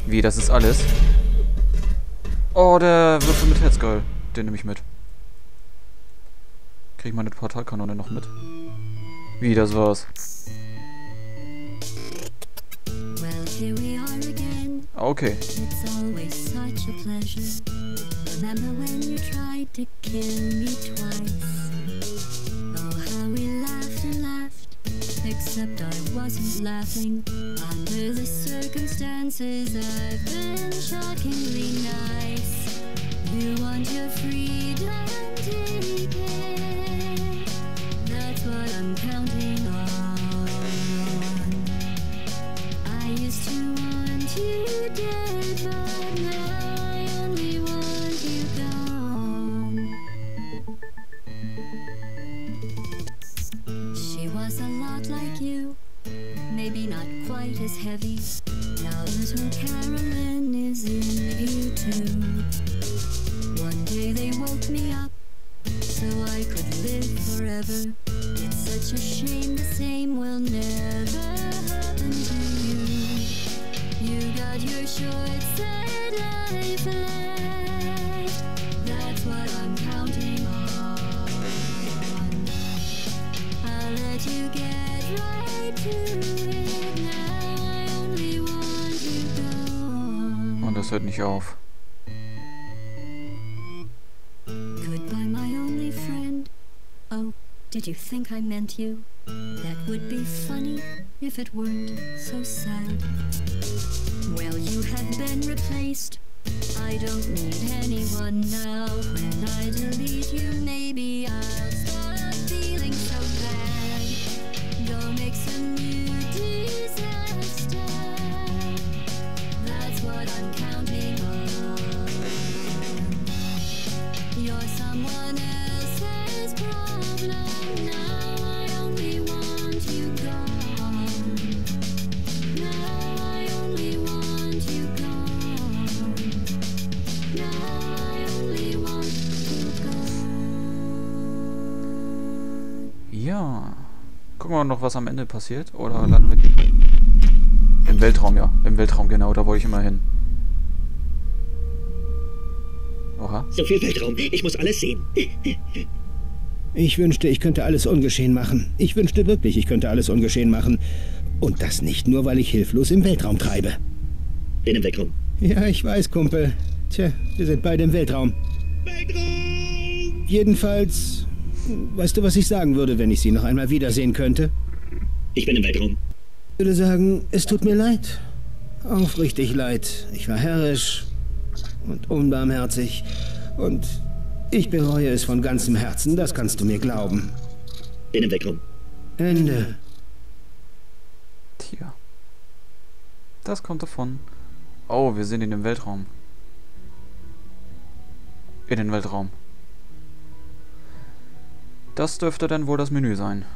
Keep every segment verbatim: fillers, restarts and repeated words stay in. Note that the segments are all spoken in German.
Wie, das ist alles? Oh, der Würfel mit Herzgeil. Den nehme ich mit. Krieg ich meine Portalkanone noch mit? Wie, das war's. Okay. Except I wasn't laughing. Under the circumstances, I've been shockingly nice. You want your freedom, take it. That's what I'm counting on. I used to want you dead, but now I only want you gone. She was a lot like you, maybe not quite as heavy. Now little Carolyn is in you too. One day they woke me up so I could live forever. It's such a shame the same will never happen to you. You got your short set life left. That's what I'm counting on. I'll let you get right to it. Now I only want you gone. Und das hört nicht auf. Goodbye, my only friend. Oh, did you think I meant you? That would be funny if it weren't so sad. Well, you have been replaced. I don't need anyone now. When I delete you, maybe I'll stop feeling so bad. Go make some new disaster. That's what I'm counting on. You're someone else's problem. Now I only want you gone. Now I only want you gone. Now I only want you gone. Ja. Gucken wir noch, was am Ende passiert. Oder landen wir... Im Weltraum, ja. Im Weltraum, genau. Da wollte ich immer hin. Oha. So viel Weltraum. Ich muss alles sehen. Ich wünschte, ich könnte alles ungeschehen machen. Ich wünschte wirklich, ich könnte alles ungeschehen machen. Und das nicht nur, weil ich hilflos im Weltraum treibe. Bin im Weltraum. Ja, ich weiß, Kumpel. Tja, wir sind beide im Weltraum. Weltraum! Jedenfalls... Weißt du, was ich sagen würde, wenn ich Sie noch einmal wiedersehen könnte? Ich bin im Weltraum. Ich würde sagen, es tut mir leid. Aufrichtig leid. Ich war herrisch und unbarmherzig. Und ich bereue es von ganzem Herzen, das kannst du mir glauben. Bin im Weltraum. Ende. Tja. Das kommt davon. Oh, wir sind in dem Weltraum. In den Weltraum. Das dürfte dann wohl das Menü sein.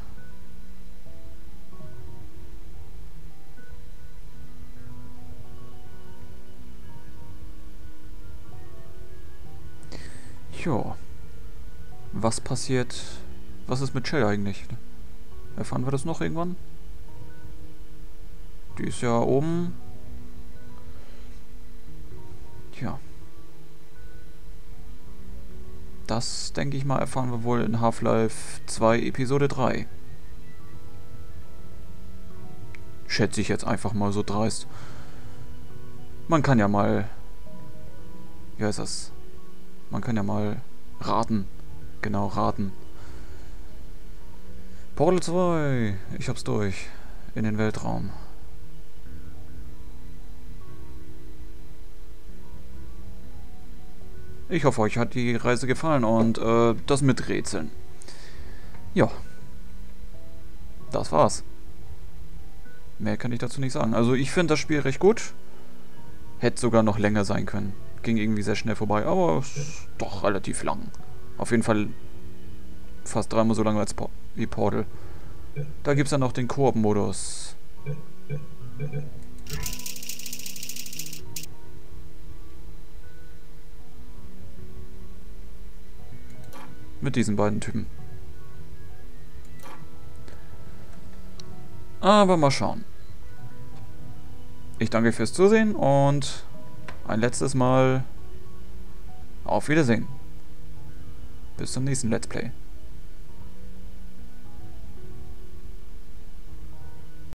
Jo. Was passiert... Was ist mit Chill eigentlich? Erfahren wir das noch irgendwann? Die ist ja oben. Tja. Das, denke ich mal, erfahren wir wohl in Half-Life zwei Episode drei. Schätze ich jetzt einfach mal so dreist. Man kann ja mal... Wie heißt das? Man kann ja mal raten. Genau, raten. Portal zwei. Ich hab's durch. In den Weltraum. Ich hoffe, euch hat die Reise gefallen und äh, das mit Rätseln. Ja. Das war's. Mehr kann ich dazu nicht sagen. Also ich finde das Spiel recht gut. Hätte sogar noch länger sein können. Ging irgendwie sehr schnell vorbei, aber es ist doch relativ lang. Auf jeden Fall fast dreimal so lange als po wie Portal. Da gibt es dann noch den Koop-Modus. Mit diesen beiden Typen. Aber mal schauen. ich danke fürs Zusehen und ein letztes Mal auf Wiedersehen. Bis zum nächsten Let's Play.